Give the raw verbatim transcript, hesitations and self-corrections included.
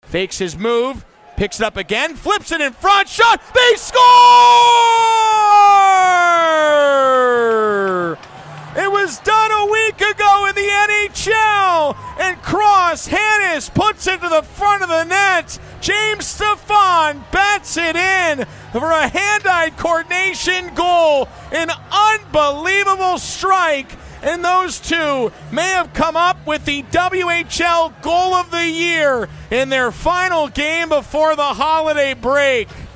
Fakes his move, picks it up again, flips it in front, shot, they score! It was done a week ago in the N H L, and Cross Hannes puts it to the front of the net. James Stefan bats it in for a hand-eye coordination goal. An unbelievable strike, and those two may have come up with the W H L Goal of the Year in their final game before the holiday break.